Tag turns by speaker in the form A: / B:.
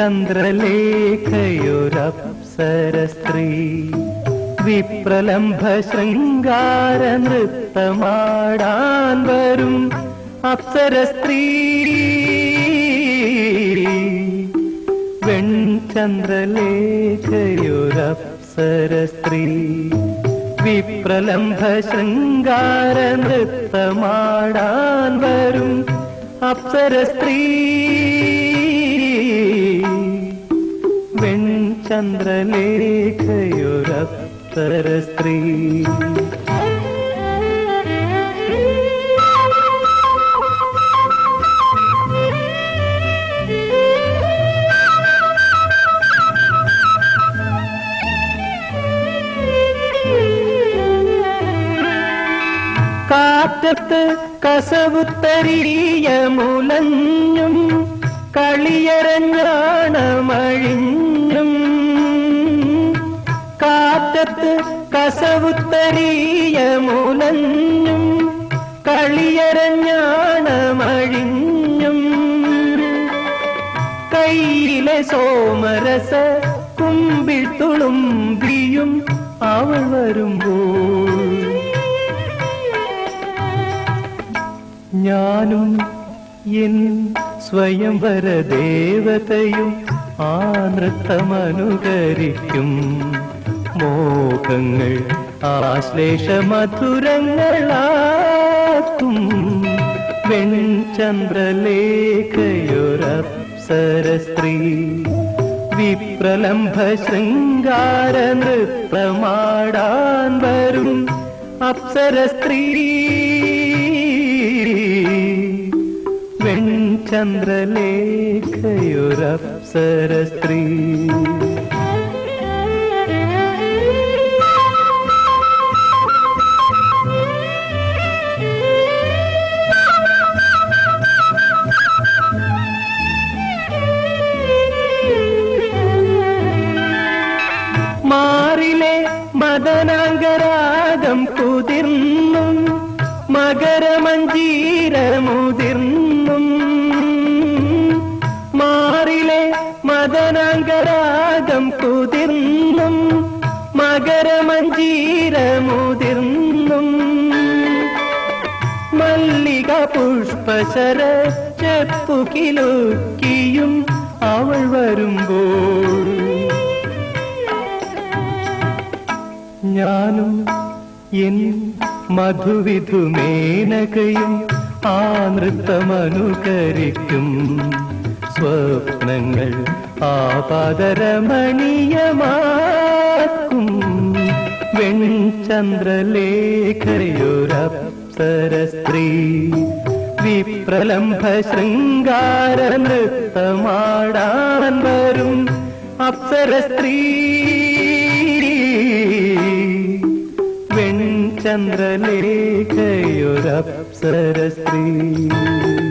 A: ചന്ദ്രലേഖയൊരപ്സര സ്ത്രീ വിപ്രലംഭ ശൃംഗാര നൃത്തമാടാൻ വരും അപ്സര സ്ത്രീ വെൺചന്ദ്രലേഖയൊരപ്സര സ്ത്രീ വിപ്രലംഭ ശൃംഗാര നൃത്തമാടാൻ വരും അപ്സര സ്ത്രീ വെൺചന്ദ്രലേഖയൊരപ്സര സ്ത്രീ കാറ്റത്ത് കസവുത്തരിയ മുലഞ്ഞും കളിയരഞ്ഞാണമഴിഞ്ഞും കാറ്റത്ത് കസവുത്തരിയ മുലഞ്ഞും കളിയരഞ്ഞാണമഴിഞ്ഞും കയ്യിലെ സോമരസ കുമ്പിൾ തുളുമ്പിയും അവൾ വരുമ്പോൾ ഞാനും എൻ സ്വയംവര ദേവതയും ആ നൃത്തമനുകരിക്കും മോഹങ്ങൾ ആശ്ലേഷ മധുരങ്ങളാക്കും വെൺചന്ദ്രലേഖയൊരപ്സര സ്ത്രീ വിപ്രലംഭ ശൃംഗാര നൃത്തമാടാൻ വരും അപ്സര സ്ത്രീ വെൺചന്ദ്രലേഖയൊരപ്സര സ്ത്രീ മാറിലെ മദനാംഗരാഗം കുതിർന്നും മകരമഞ്ജീരമുതിർന്നും മാറിലെ മദനാംഗരാഗം കുതിർന്നും മകരമഞ്ജീരമുതിർന്നും മല്ലിക പുഷ്പശര ചെപ്പുകിലുക്കിയും അവൾ വരുമ്പോൾ ഞാനും എൻ മധുവിധുമേനകയും ആ നൃത്തമനുകരിക്കും സ്വപ്നങ്ങൾ ആപാദരമണീയമാക്കും വെൺചന്ദ്രലേഖയൊരപ്സര സ്ത്രീ വിപ്രലംഭ ശൃംഗാര നൃത്തമാടാൻ വരും അപ്സര സ്ത്രീ വെൺചന്ദ്രലേഖയൊരപ്സര സ്ത്രീ